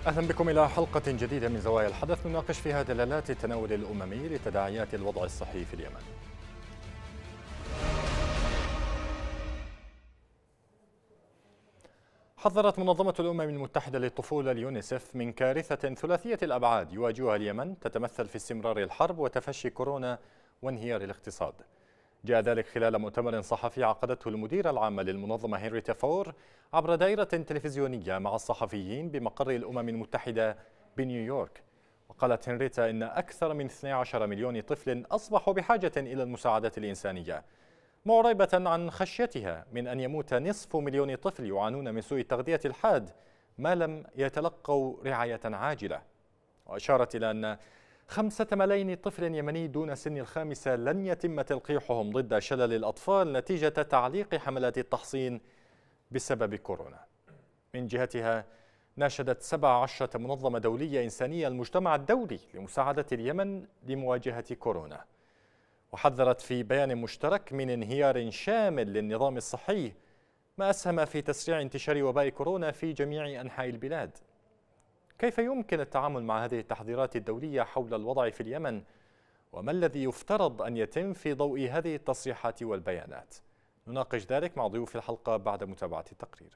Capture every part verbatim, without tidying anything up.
أهلا بكم إلى حلقة جديدة من زوايا الحدث نناقش فيها دلالات التناول الأممي لتداعيات الوضع الصحي في اليمن. حذرت منظمة الأمم المتحدة للطفولة اليونيسف من كارثة ثلاثية الأبعاد يواجهها اليمن تتمثل في استمرار الحرب وتفشي كورونا وانهيار الاقتصاد. جاء ذلك خلال مؤتمر صحفي عقدته المديرة العامة للمنظمة هنريتا فور عبر دائرة تلفزيونية مع الصحفيين بمقر الأمم المتحدة بنيويورك. وقالت هنريتا إن أكثر من اثني عشر مليون طفل أصبحوا بحاجة إلى المساعدات الإنسانية، معربة عن خشيتها من أن يموت نصف مليون طفل يعانون من سوء التغذية الحاد ما لم يتلقوا رعاية عاجلة. وأشارت إلى أن خمسة ملايين طفل يمني دون سن الخامسة لن يتم تلقيحهم ضد شلل الأطفال نتيجة تعليق حملات التحصين بسبب كورونا. من جهتها ناشدت سبع عشرة منظمة دولية إنسانية المجتمع الدولي لمساعدة اليمن لمواجهة كورونا، وحذرت في بيان مشترك من انهيار شامل للنظام الصحي ما أسهم في تسريع انتشار وباء كورونا في جميع أنحاء البلاد. كيف يمكن التعامل مع هذه التحذيرات الدولية حول الوضع في اليمن؟ وما الذي يفترض أن يتم في ضوء هذه التصريحات والبيانات؟ نناقش ذلك مع ضيوف الحلقة بعد متابعة التقرير.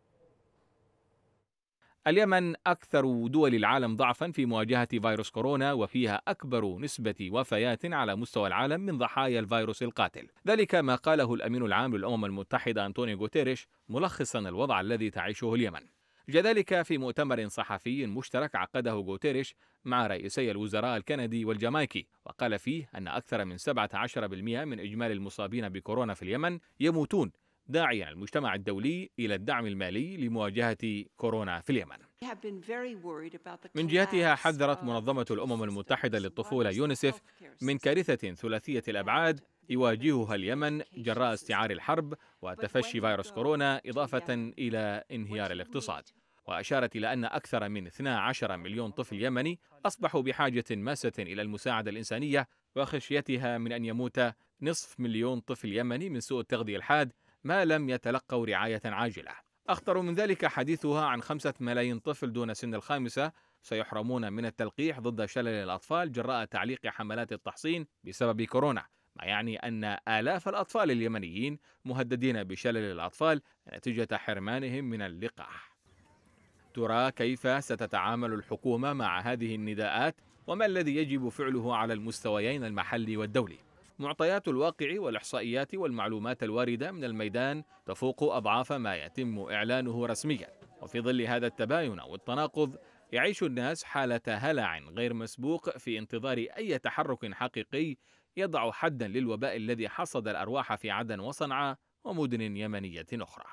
اليمن أكثر دول العالم ضعفا في مواجهة فيروس كورونا، وفيها أكبر نسبة وفيات على مستوى العالم من ضحايا الفيروس القاتل. ذلك ما قاله الأمين العام للأمم المتحدة أنطونيو غوتيريش ملخصا الوضع الذي تعيشه اليمن. جاء ذلك في مؤتمر صحفي مشترك عقده غوتيريش مع رئيسي الوزراء الكندي والجامايكي، وقال فيه أن أكثر من سبعة عشر بالمئة من إجمالي المصابين بكورونا في اليمن يموتون، داعيا المجتمع الدولي إلى الدعم المالي لمواجهة كورونا في اليمن. من جهتها حذرت منظمة الأمم المتحدة للطفولة يونيسف من كارثة ثلاثية الأبعاد يواجهها اليمن جراء استعار الحرب وتفشي فيروس كورونا إضافة إلى انهيار الاقتصاد. وأشارت إلى أن أكثر من اثني عشر مليون طفل يمني أصبحوا بحاجة ماسة إلى المساعدة الإنسانية، وخشيتها من أن يموت نصف مليون طفل يمني من سوء التغذية الحاد ما لم يتلقوا رعاية عاجلة. أخطر من ذلك حديثها عن خمسة ملايين طفل دون سن الخامسة سيحرمون من التلقيح ضد شلل الأطفال جراء تعليق حملات التحصين بسبب كورونا، ما يعني أن آلاف الأطفال اليمنيين مهددين بشلل الأطفال نتيجة حرمانهم من اللقاح. ترى كيف ستتعامل الحكومة مع هذه النداءات، وما الذي يجب فعله على المستويين المحلي والدولي؟ معطيات الواقع والإحصائيات والمعلومات الواردة من الميدان تفوق أضعاف ما يتم إعلانه رسميا، وفي ظل هذا التباين والتناقض يعيش الناس حالة هلع غير مسبوق في انتظار أي تحرك حقيقي يضع حدا للوباء الذي حصد الأرواح في عدن وصنعاء ومدن يمنية أخرى.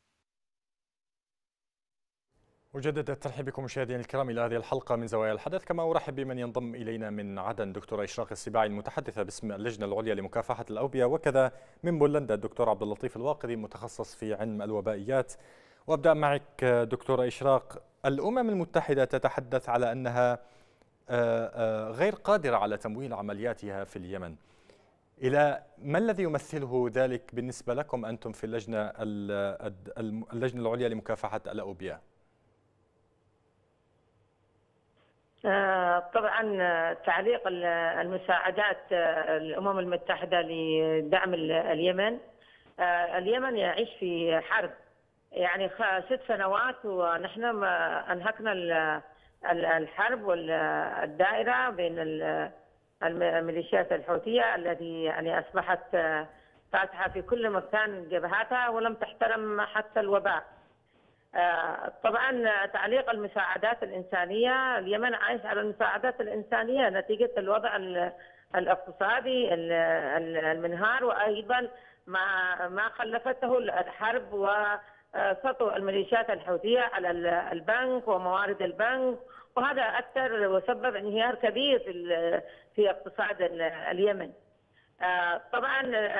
أجدد الترحيب بكم مشاهدينا الكرام إلى هذه الحلقة من زوايا الحدث، كما أرحب بمن ينضم إلينا من عدن دكتورة إشراق السباعي المتحدثة باسم اللجنة العليا لمكافحة الأوبئة، وكذا من بولندا الدكتور عبد اللطيف الواقدي متخصص في علم الوبائيات. وأبدأ معك دكتورة إشراق، الأمم المتحدة تتحدث على أنها غير قادرة على تمويل عملياتها في اليمن. إلى ما الذي يمثله ذلك بالنسبة لكم أنتم في اللجنة اللجنة العليا لمكافحة الأوبئة؟ طبعا تعليق المساعدات الأمم المتحدة لدعم اليمن. اليمن يعيش في حرب يعني ست سنوات، ونحن أنهكنا الحرب والدائرة بين الميليشيات الحوثية التي يعني أصبحت فاتحة في كل مكان جبهاتها ولم تحترم حتى الوباء. طبعا تعليق المساعدات الإنسانية، اليمن عايش على المساعدات الإنسانية نتيجة الوضع الاقتصادي المنهار، وأيضا ما ما خلفته الحرب وسطو الميليشيات الحوثية على البنك وموارد البنك، وهذا أثر وسبب انهيار كبير في في اقتصاد اليمن. طبعا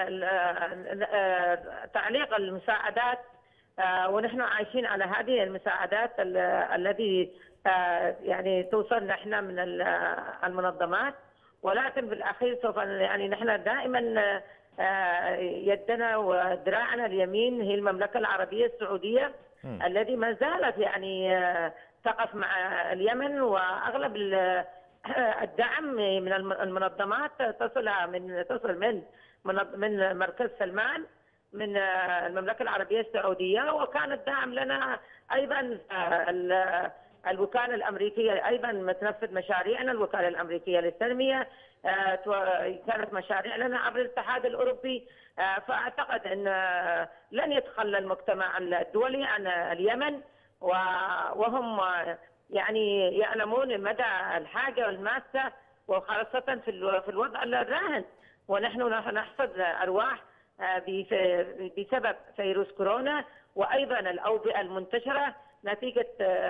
تعليق المساعدات ونحن عايشين على هذه المساعدات التي يعني توصل نحن من المنظمات، ولكن بالاخير سوف يعني نحن دائما يدنا وذراعنا اليمين هي المملكه العربيه السعوديه الذي ما زالت يعني تقف مع اليمن، وأغلب الدعم من المنظمات تصل من تصل من من مركز سلمان من المملكة العربية السعودية، وكان الدعم لنا أيضا الوكالة الأمريكية أيضا تنفذ مشاريعنا، الوكالة الأمريكية للتنمية كانت مشاريع لنا عبر الاتحاد الأوروبي. فأعتقد أن لن يتخلى المجتمع الدولي عن اليمن، وهم يعني يعلمون مدى الحاجة والماسة، وخاصة في الوضع الراهن، ونحن نحصد أرواح بسبب فيروس كورونا، وأيضا الأوبئة المنتشرة نتيجة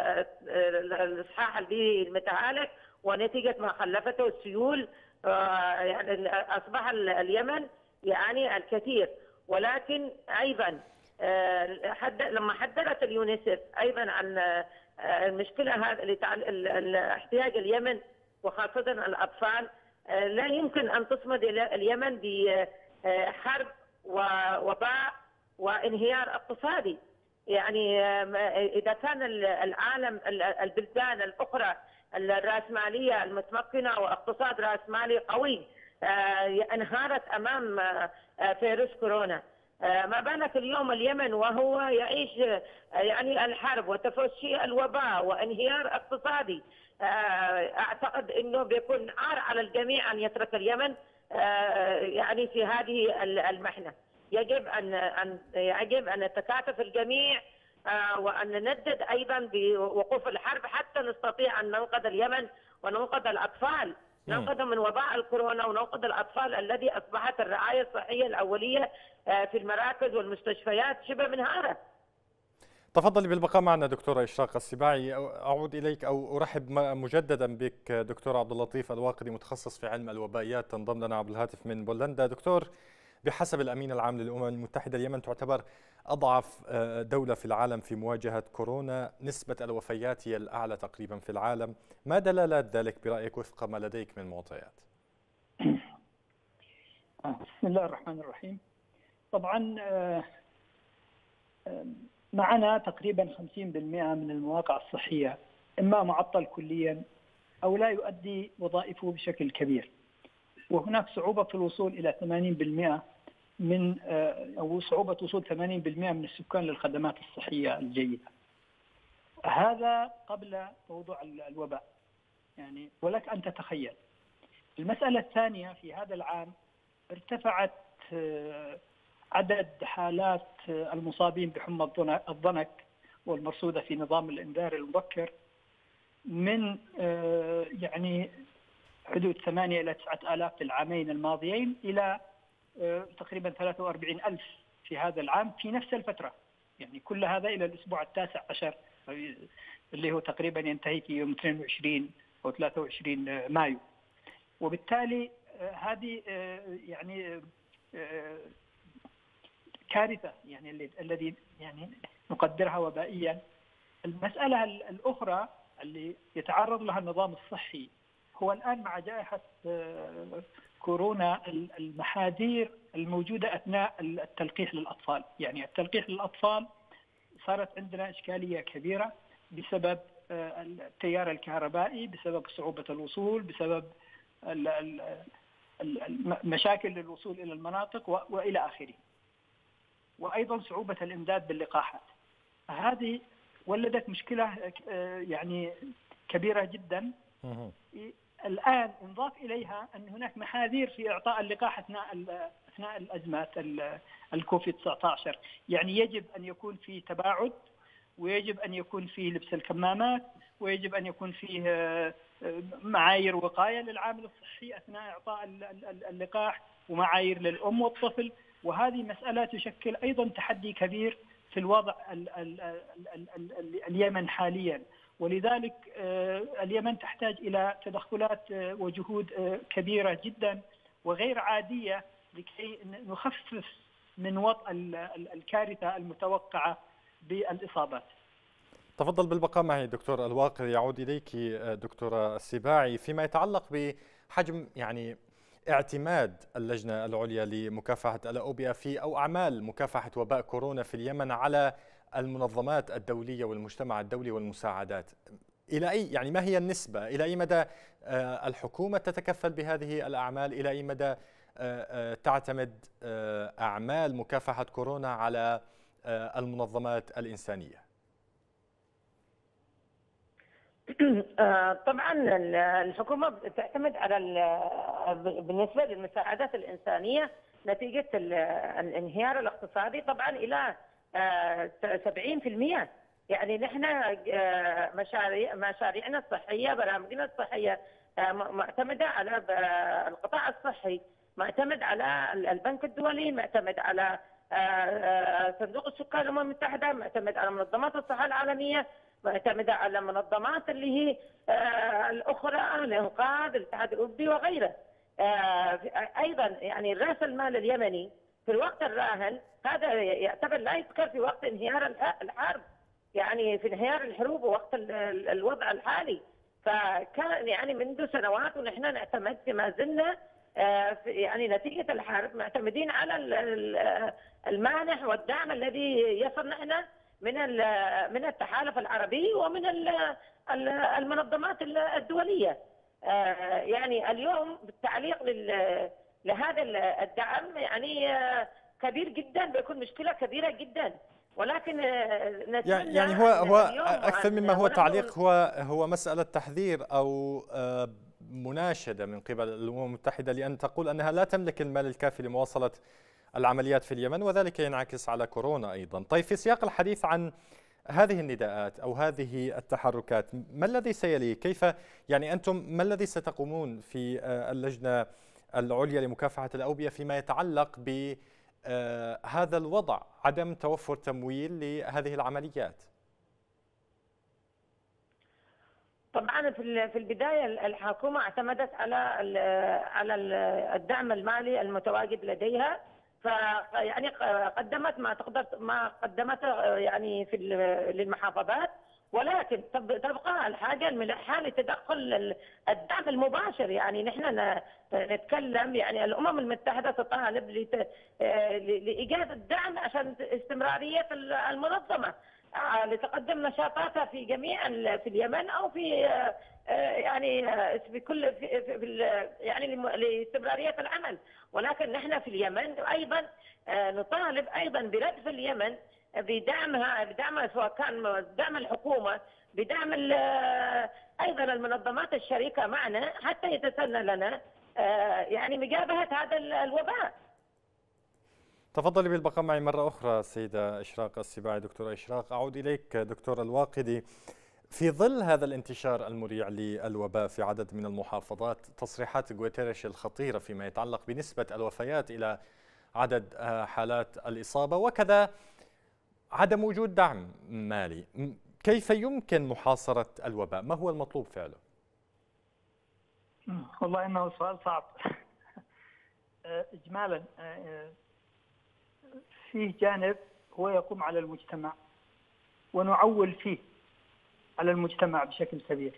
الإصحاح البيئي المتعالج ونتيجة ما خلفته السيول. يعني أصبح اليمن يعني الكثير، ولكن أيضا لما حذرت اليونيسف أيضا عن المشكلة هذا احتياج اليمن وخاصة الأطفال، لا يمكن أن تصمد اليمن بحرب ووباء وانهيار اقتصادي. يعني إذا كان العالم البلدان الأخرى الرأسمالية المتمكنة واقتصاد رأسمالي قوي انهارت أمام فيروس كورونا، ما بالك اليوم اليمن وهو يعيش يعني الحرب وتفشي الوباء وانهيار اقتصادي. أعتقد أنه بيكون عار على الجميع أن يترك اليمن يعني في هذه المحنة. يجب أن أن يجب أن نتكاتف الجميع وأن نندد أيضا بوقوف الحرب حتى نستطيع أن ننقذ اليمن وننقذ الأطفال، ننقذ من وباء الكورونا وننقذ الأطفال الذي أصبحت الرعاية الصحية الأولية في المراكز والمستشفيات شبه منهارة. تفضلي بالبقاء معنا دكتورة إشراق السباعي. أعود إليك أو أرحب مجددا بك دكتور عبد اللطيف الواقدي، متخصص في علم الوبائيات، تنضم لنا عبر الهاتف من بولندا. دكتور، بحسب الأمين العام للأمم المتحدة اليمن تعتبر أضعف دولة في العالم في مواجهة كورونا، نسبة الوفيات هي الأعلى تقريبا في العالم، ما دلالات ذلك برأيك وفق ما لديك من معطيات؟ بسم الله الرحمن الرحيم. طبعا معنا تقريبا خمسين بالمئة من المواقع الصحية إما معطل كليا أو لا يؤدي وظائفه بشكل كبير، وهناك صعوبة في الوصول إلى ثمانين بالمئة من أو صعوبة وصول ثمانين بالمئة من السكان للخدمات الصحية الجيدة. هذا قبل موضوع الوباء يعني، ولك أن تتخيل. المسألة الثانية، في هذا العام ارتفعت عدد حالات المصابين بحمى الضنك والمرصودة في نظام الإنذار المبكر من يعني حدود ثمانية إلى تسعة آلاف في العامين الماضيين إلى تقريبا ثلاثة وأربعين ألف في هذا العام في نفس الفترة. يعني كل هذا إلى الأسبوع التاسع عشر اللي هو تقريبا ينتهي في يوم اثنين وعشرين أو ثلاثة وعشرين مايو. وبالتالي هذه يعني كارثة يعني الذي يعني نقدرها وبائيا. المسألة الأخرى اللي يتعرض لها النظام الصحي هو الآن مع جائحة كورونا المحاذير الموجودة أثناء التلقيح للأطفال. يعني التلقيح للأطفال صارت عندنا إشكالية كبيرة بسبب التيار الكهربائي، بسبب صعوبة الوصول، بسبب مشاكل للوصول إلى المناطق وإلى آخره، وأيضا صعوبة الإمداد باللقاحات. هذه ولدت مشكلة يعني كبيرة جدا. الآن انضاف إليها أن هناك محاذير في إعطاء اللقاح أثناء أثناء الأزمات الكوفيد تسعة عشر. يعني يجب أن يكون في تباعد، ويجب أن يكون في لبس الكمامات، ويجب أن يكون فيه معايير وقاية للعامل الصحي أثناء إعطاء اللقاح، ومعايير للأم والطفل. وهذه مسألة تشكل أيضا تحدي كبير في الوضع اليمن حاليا، ولذلك اليمن تحتاج إلى تدخلات وجهود كبيرة جدا وغير عادية لكي نخفف من وطأ الكارثة المتوقعة بالإصابات. تفضل بالبقاء معي دكتور الواقدي. يعود إليك دكتورة السباعي فيما يتعلق بحجم يعني اعتماد اللجنة العليا لمكافحة الأوبئة في أو أعمال مكافحة وباء كورونا في اليمن على المنظمات الدولية والمجتمع الدولي والمساعدات، إلى أي يعني ما هي النسبة؟ إلى أي مدى الحكومة تتكفل بهذه الأعمال؟ إلى أي مدى تعتمد أعمال مكافحة كورونا على المنظمات الإنسانية؟ طبعا الحكومة تعتمد على بالنسبة للمساعدات الإنسانية نتيجة الانهيار الاقتصادي طبعا إلى سبعين بالمئة. يعني نحن مشاريع مشاريعنا الصحية، برامجنا الصحية معتمدة على القطاع الصحي، معتمد على البنك الدولي، معتمد على صندوق السكان الأمم المتحدة، معتمد على منظمات الصحة العالمية، معتمدة على منظمات اللي هي الأخرى، الإنقاذ، الاتحاد الأوروبي وغيره. أيضا يعني رأس المال اليمني في الوقت الراهن هذا يعتبر لا يذكر في وقت انهيار الحرب، يعني في انهيار الحروب ووقت الوضع الحالي. فكان يعني منذ سنوات ونحن نعتمد ما زلنا يعني نتيجة الحرب معتمدين على المانح والدعم الذي يصل نحن من من التحالف العربي ومن المنظمات الدولية. يعني اليوم بالتعليق لهذا الدعم يعني كبير جدا، بيكون مشكلة كبيرة جدا، ولكن نتمنى يعني هو هو أكثر مما هو تعليق، هو هو مسألة تحذير أو مناشدة من قبل الأمم المتحدة، لأن تقول أنها لا تملك المال الكافي لمواصلة العمليات في اليمن، وذلك ينعكس على كورونا أيضا. طيب، في سياق الحديث عن هذه النداءات أو هذه التحركات، ما الذي سيلي؟ كيف يعني أنتم ما الذي ستقومون في اللجنة العليا لمكافحة الأوبئة فيما يتعلق بهذا الوضع، عدم توفر تمويل لهذه العمليات؟ طبعا في في البدايه الحكومه اعتمدت على على الدعم المالي المتواجد لديها، فيعني قدمت ما تقدر ما قدمته يعني في للمحافظات، ولكن تبقى الحاجه الملحه لتدخل الدعم المباشر. يعني نحن نتكلم يعني الامم المتحده تطالب لايجاد الدعم عشان استمراريه المنظمه لتقدم نشاطاتها في جميع في اليمن او في يعني في كل في, في يعني لاستمراريه العمل. ولكن نحن في اليمن ايضا نطالب ايضا بردف اليمن بدعمها بدعمها سواء كان دعم الحكومه، بدعم ايضا المنظمات الشريكه معنا حتى يتسنى لنا يعني مجابهه هذا الوباء. تفضلي بالبقاء معي مرة أخرى سيدة إشراق السباعي. دكتورة إشراق، أعود إليك دكتور الواقدي. في ظل هذا الانتشار المريع للوباء في عدد من المحافظات، تصريحات غوتيريش الخطيرة فيما يتعلق بنسبة الوفيات إلى عدد حالات الإصابة، وكذا عدم وجود دعم مالي، كيف يمكن محاصرة الوباء؟ ما هو المطلوب فعله؟ والله إنه سؤال صعب. إجمالا فيه جانب هو يقوم على المجتمع ونعول فيه على المجتمع بشكل كبير،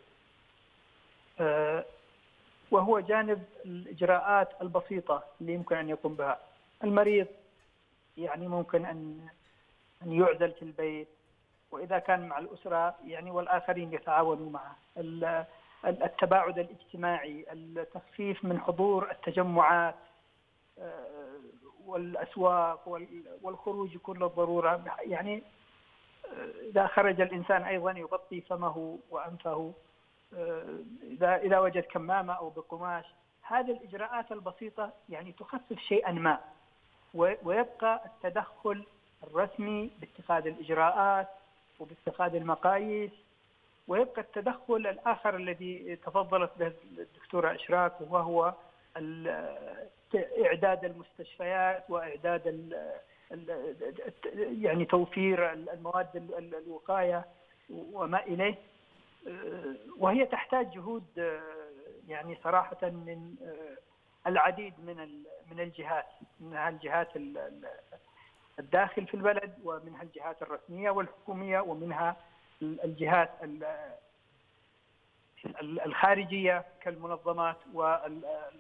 وهو جانب الإجراءات البسيطة اللي يمكن أن يقوم بها المريض. يعني ممكن أن أن يعزل في البيت، وإذا كان مع الأسرة يعني والآخرين يتعاونوا معه. التباعد الاجتماعي، التخفيف من حضور التجمعات والأسواق والخروج كل الضرورة. يعني إذا خرج الإنسان أيضا يغطي فمه وأنفه، إذا إذا وجد كمامة أو بقماش. هذه الإجراءات البسيطة يعني تخفف شيئا ما، ويبقى التدخل الرسمي باتخاذ الإجراءات وباتخاذ المقاييس، ويبقى التدخل الآخر الذي تفضلت به الدكتورة إشراق، وهو إعداد المستشفيات وإعداد يعني توفير المواد الوقاية وما إليه. وهي تحتاج جهود يعني صراحة من العديد من من الجهات، منها الجهات الداخل في البلد، ومنها الجهات الرسمية والحكومية، ومنها الجهات الخارجية كالمنظمات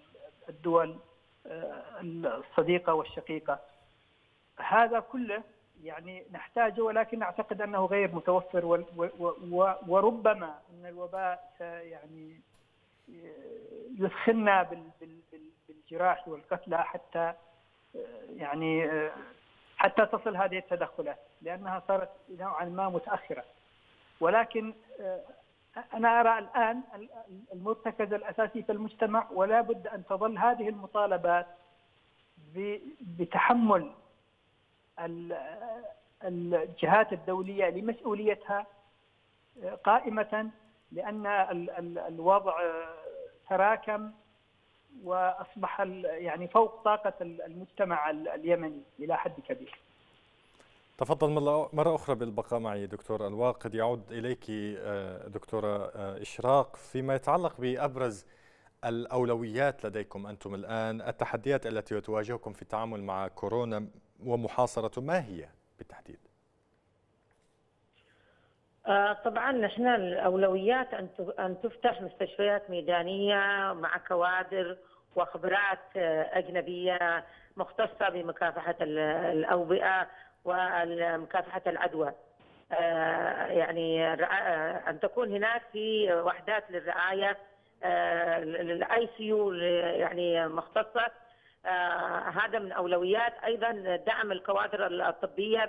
والدول الصديقة والشقيقة. هذا كله يعني نحتاجه، ولكن أعتقد أنه غير متوفر، وربما أن الوباء يعني يثخننا بالجراح والقتلى حتى يعني حتى تصل هذه التدخلات، لأنها صارت نوعا ما متأخرة. ولكن أنا أرى الآن المرتكز الأساسي في المجتمع، ولا بد أن تظل هذه المطالبات بتحمل الجهات الدولية لمسؤوليتها قائمة، لأن الوضع تراكم وأصبح يعني فوق طاقة المجتمع اليمني إلى حد كبير. تفضل مرة أخرى بالبقاء معي دكتور الواقد. يعود إليك دكتورة إشراق فيما يتعلق بأبرز الأولويات لديكم أنتم الآن، التحديات التي تواجهكم في التعامل مع كورونا ومحاصرته ما هي بالتحديد؟ طبعا نحن الأولويات أن تفتح مستشفيات ميدانية مع كوادر وخبرات أجنبية مختصة بمكافحة الأوبئة ومكافحة العدوى. يعني أن تكون هناك في وحدات للرعاية للاي سي يو يعني مختصة. هذا من أولويات. أيضا دعم الكوادر الطبية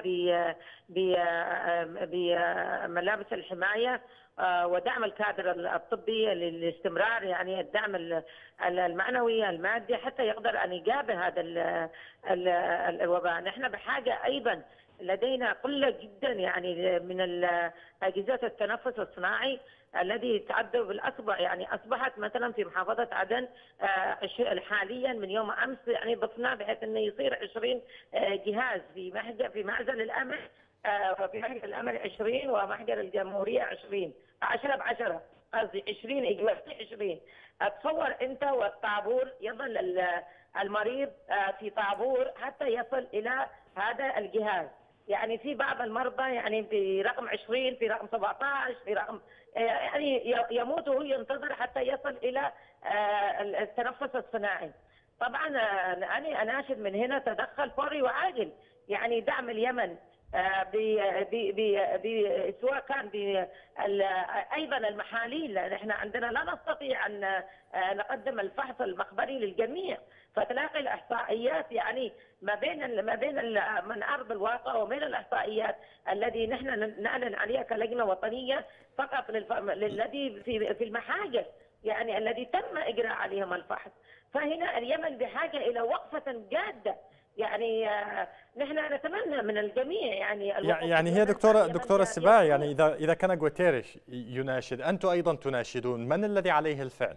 بملابس الحماية، ودعم الكادر الطبي للاستمرار، يعني الدعم المعنوي المادي حتى يقدر أن يقابل هذا الوباء. نحن بحاجة أيضا، لدينا قلة جدا يعني من أجهزة التنفس الصناعي الذي تعد بالأصبع. يعني أصبحت مثلا في محافظة عدن حاليا من يوم أمس يعني ضفنا بحيث أنه يصير عشرين جهاز في محجر في معزل الأمن، في محجر الأمن عشرين ومحجر الجمهورية عشرين، عشرة بعشرة قصدي عشرين إجمالي عشرين. أتصور أنت والطابور يظل المريض في طابور حتى يصل إلى هذا الجهاز. يعني في بعض المرضى يعني في رقم عشرين، في رقم سبعة عشر، في رقم يعني يموت وهو ينتظر حتى يصل إلى التنفس الصناعي. طبعا أنا أناشد من هنا تدخل فوري وعاجل، يعني دعم اليمن ب ب سواء كان ب ايضا المحاليل، لان احنا عندنا لا نستطيع ان نقدم الفحص المخبري للجميع، فتلاقي الاحصائيات يعني ما بين ما بين من ارض الواقع وبين الاحصائيات الذي نحن نعلن عليها كلجنه وطنيه فقط للذي في في المحاجر، يعني الذي تم اجراء عليهم الفحص. فهنا اليمن بحاجه الى وقفه جاده. يعني نحن نتمنى من الجميع يعني يعني هي دكتوره دكتوره السباعي، يعني اذا اذا كان غوتيريش يناشد، انتم ايضا تناشدون، من الذي عليه الفعل؟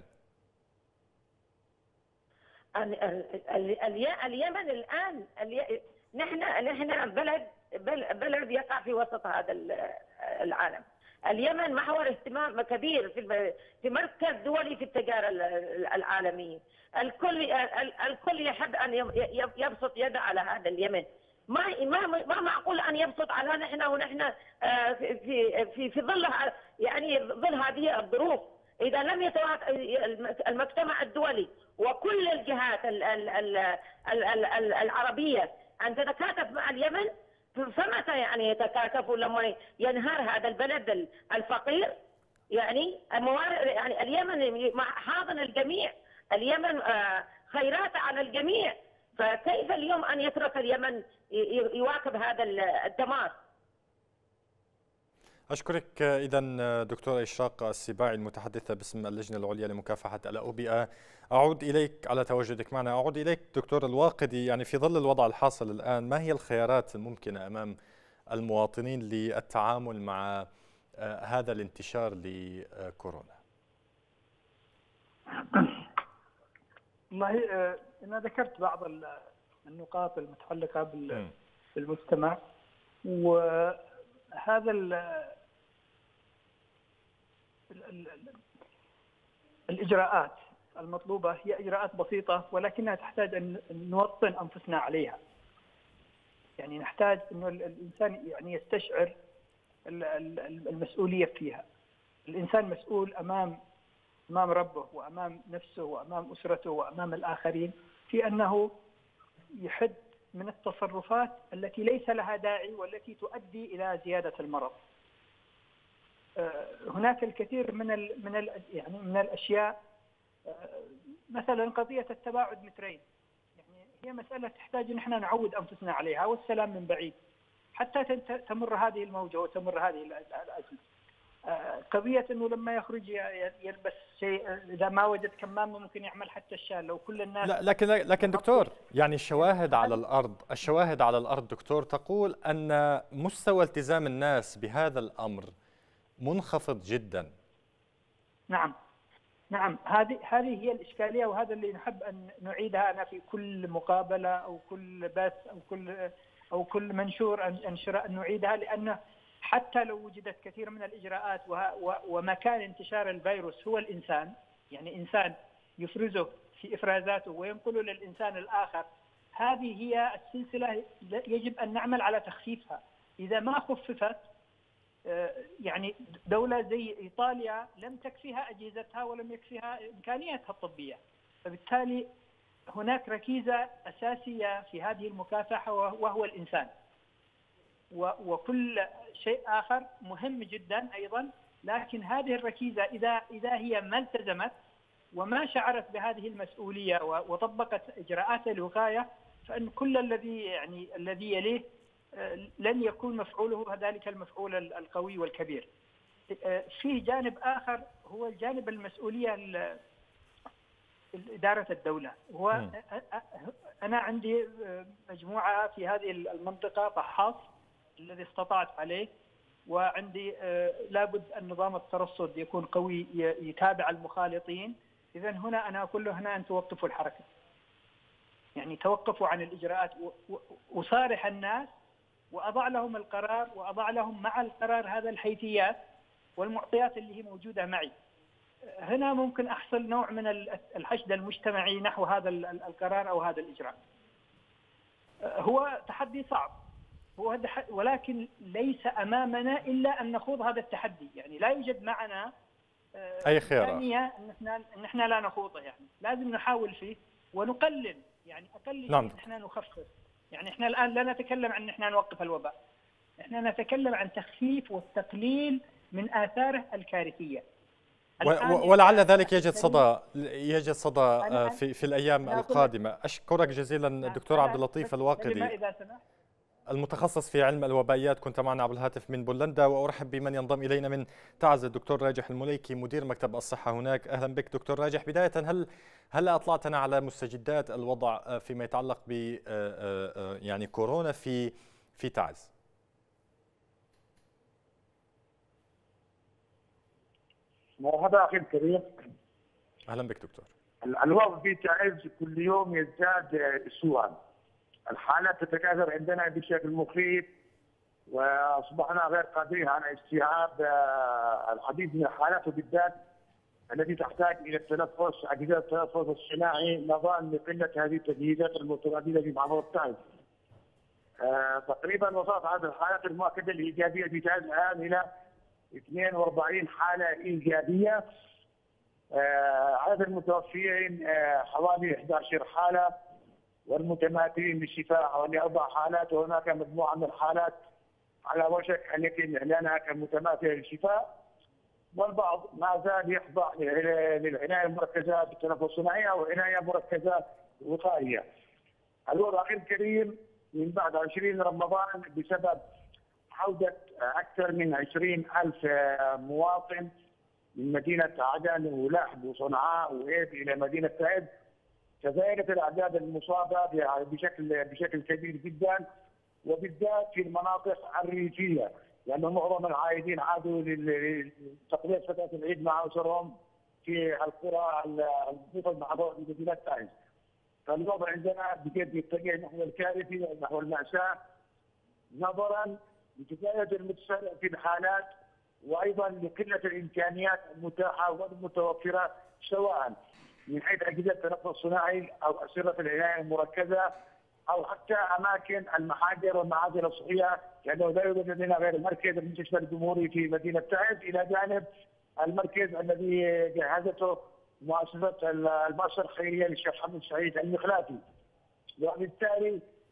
اليمن الان نحن نحن بلد بلد يقع في وسط هذا العالم. اليمن محور اهتمام كبير في في مركز دولي في التجاره العالميه. الكل الكل يحب ان يبسط يده على هذا اليمن. ما ما ما معقول ان يبسط على نحن ونحن في في في ظل يعني ظل هذه الظروف. اذا لم يتوافق المجتمع الدولي وكل الجهات العربيه ان تتكاتف مع اليمن، فمتى يعني يتكاتفوا لما ينهار هذا البلد الفقير؟ يعني الموارد، يعني اليمن حاضن الجميع، اليمن خيرات على الجميع، فكيف اليوم ان يترك اليمن يواكب هذا الدمار؟ أشكرك إذا دكتورة إشراق السباعي المتحدثة باسم اللجنة العليا لمكافحة الأوبئة. أعود إليك على تواجدك معنا. أعود إليك دكتور الواقدي، يعني في ظل الوضع الحاصل الآن ما هي الخيارات الممكنة أمام المواطنين للتعامل مع هذا الانتشار لكورونا؟ والله أنا ذكرت بعض النقاط المتعلقة بالمجتمع، وهذا ال الإجراءات المطلوبة هي إجراءات بسيطة، ولكنها تحتاج أن نوطن أنفسنا عليها. يعني نحتاج أنه الإنسان يعني يستشعر المسؤولية فيها. الإنسان مسؤول أمام أمام ربه وأمام نفسه وأمام أسرته وأمام الآخرين في أنه يحد من التصرفات التي ليس لها داعي والتي تؤدي إلى زيادة المرض. هناك الكثير من ال من ال يعني من الأشياء، مثلا قضية التباعد مترين، يعني هي مسألة تحتاج ان احنا نعود انفسنا عليها، والسلام من بعيد حتى تمر هذه الموجة وتمر هذه الأزمة. قضية انه لما يخرج يلبس شيء، اذا ما وجد كمامة ممكن يعمل حتى الشال لو كل الناس. لا لكن لكن دكتور، يعني الشواهد على الارض، الشواهد على الارض دكتور تقول ان مستوى التزام الناس بهذا الامر منخفض جدا. نعم نعم، هذه هذه هي الإشكالية، وهذا اللي نحب أن نعيدها أنا في كل مقابلة أو كل بث أو كل أو كل منشور أنشر أن نعيدها، لأن حتى لو وجدت كثير من الإجراءات ومكان انتشار الفيروس هو الإنسان، يعني إنسان يفرزه في إفرازاته وينقله للإنسان الآخر، هذه هي السلسلة يجب أن نعمل على تخفيفها. إذا ما خففت، يعني دولة زي إيطاليا لم تكفيها أجهزتها ولم يكفيها إمكانياتها الطبية، فبالتالي هناك ركيزة أساسية في هذه المكافحة وهو الإنسان، وكل شيء آخر مهم جدا أيضا، لكن هذه الركيزة إذا إذا هي ما التزمت وما شعرت بهذه المسؤولية وطبقت إجراءات الوقاية، فإن كل الذي يعني الذي يليه لن يكون مفعوله ذلك المفعول القوي والكبير. فيه جانب آخر هو الجانب المسؤولية إدارة الدولة. هو أنا عندي مجموعة في هذه المنطقة فحاص الذي استطعت عليه، وعندي لابد النظام الترصد يكون قوي يتابع المخالطين. إذا هنا أنا أقول له هنا أن توقفوا الحركة، يعني توقفوا عن الإجراءات، وصارح الناس وأضع لهم القرار، وأضع لهم مع القرار هذا الحيثيات والمعطيات اللي هي موجودة معي. هنا ممكن أحصل نوع من الحشد المجتمعي نحو هذا القرار أو هذا الإجراء. هو تحدي صعب، هو ولكن ليس أمامنا إلا أن نخوض هذا التحدي، يعني لا يوجد معنا أي خيار ثانية أن احنا ان احنا لا نخوضه، يعني لازم نحاول فيه ونقلل، يعني أقل نعم. شيء احنا نخفف. يعني احنا الآن لا نتكلم عن احنا نوقف الوباء، احنا نتكلم عن تخفيف والتقليل من آثاره الكارثية. ولعل ذلك يجد صدى يجد صدى في في الايام القادمه. اشكرك جزيلا الدكتور عبد اللطيف الواقدي المتخصص في علم الوبائيات، كنت معنا عبر الهاتف من بولندا. وارحب بمن ينضم الينا من تعز الدكتور راجح المليكي مدير مكتب الصحه هناك. اهلا بك دكتور راجح. بدايه هل هل اطلعتنا على مستجدات الوضع فيما يتعلق ب يعني كورونا في في تعز؟ مرحبا اخي الكريم. اهلا بك دكتور. الوضع في تعز كل يوم يزداد سوءا، الحالات تتكاثر عندنا بشكل مخيف، واصبحنا غير قادرين على استيعاب العديد من الحالات، وبالذات التي تحتاج الى التنفس، اجهزه التنفس الصناعي، نظرا لقله هذه التجهيزات المتواجده في معبر تعز. تقريبا وصلت عدد الحالات المؤكده الايجابيه في تعز الان الى اثنين وأربعين حالة إيجابية. آه عدد المتوفيين آه حوالي إحدى عشرة حالة، والمتماثلين بالشفاء حوالي أربع حالات، وهناك مجموعة من الحالات على وشك أن يتم إعلانها كمتماثلة للشفاء، والبعض ما زال يخضع للعناية المركزة بالتنفس الصناعي أو عناية مركزة وقائية. الوضع أخي الكريم من بعد عشرين رمضان بسبب عودة أكثر من عشرين ألف مواطن من مدينة عدن ولحج وصنعاء وإيب إلى مدينة تعز، تزايدت الأعداد المصابة بشكل بشكل كبير جدا، وبالذات في المناطق الريفية، لأن معظم العائدين عادوا لتقضية فترة العيد مع أسرهم في القرى المحيطة المحافظة بمدينة تعز. فالوضع عندنا بجد يتجه نحو الكارثي ونحو المأساة، نظرا لتزايد المتسارع في الحالات، وايضا لقله الامكانيات المتاحه والمتوفره سواء من حيث اجهزه التنفس الصناعي او اسره العنايه المركزه او حتى اماكن المحاجر والمعاجر الصحيه، لانه لا يوجد لدينا غير مركز المستشفى الجمهوري في مدينه تعز، الى جانب المركز الذي جهزته مؤسسه المؤسسه الخيريه للشيخ حمد سعيد المخلافي. وبالتالي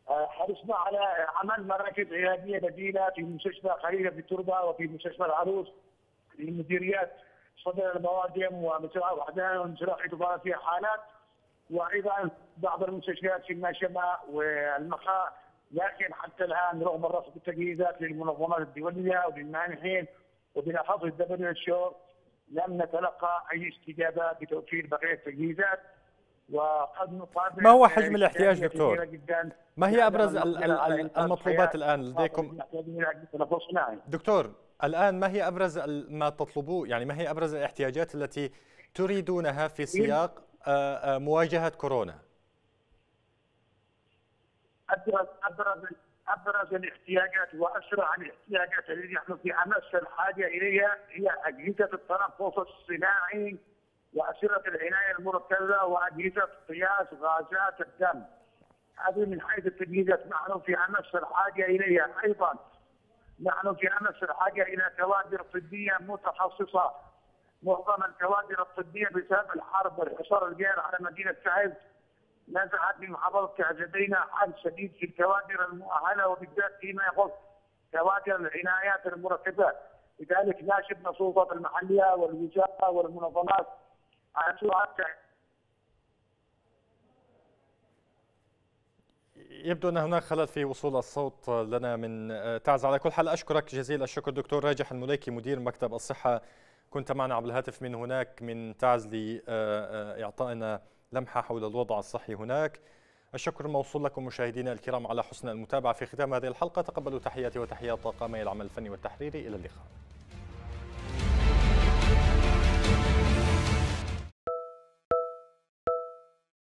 حرصنا على عمل مراكز عياديه بديله في مستشفى خليل في التربه وفي مستشفى العروس في مديريات صدر الموادم ومسرح وحدان ومسرح اعتبار فيها حالات، وايضا بعض المستشفيات في الماشمه والمخا. لكن حتى الان رغم رفض التجهيزات للمنظمات الدوليه وللمانحين وبالاخص الدبليو اتش او لم نتلقى اي استجابه بتوفير بقيه التجهيزات، وقد نقابل. ما هو حجم الاحتياج دكتور؟ ما هي ابرز المطلوبات الان لديكم؟ دكتور الان ما هي ابرز ما تطلبوه؟ يعني ما هي ابرز الاحتياجات التي تريدونها في سياق مواجهه كورونا؟ ابرز ابرز ابرز الاحتياجات واسرع الاحتياجات التي نحن في امس الحاجه اليها هي اجهزه التنفس الصناعي واسره العنايه المركزه واجهزه قياس غازات الدم. هذه من حيث التجهيزات نحن في امس الحاجه اليها. ايضا نحن في امس الحاجه الى كوادر طبيه متخصصه. معظم الكوادر الطبيه بسبب الحرب والحصار الجاري على مدينه تعز نزعت من محافظه تعز لدينا حال شديد في الكوادر المؤهله وبالذات فيما يخص كوادر العنايات المركزه. لذلك ناشدنا السلطات المحليه والوزاره والمنظمات على سرعه. يبدو ان هناك خلل في وصول الصوت لنا من تعز. على كل حال اشكرك جزيل الشكر دكتور راجح المليكي مدير مكتب الصحه، كنت معنا عبر الهاتف من هناك من تعز لاعطائنا لمحه حول الوضع الصحي هناك. الشكر موصول لكم مشاهدينا الكرام على حسن المتابعه. في ختام هذه الحلقه تقبلوا تحياتي وتحيات طاقمي العمل الفني والتحريري، الى اللقاء.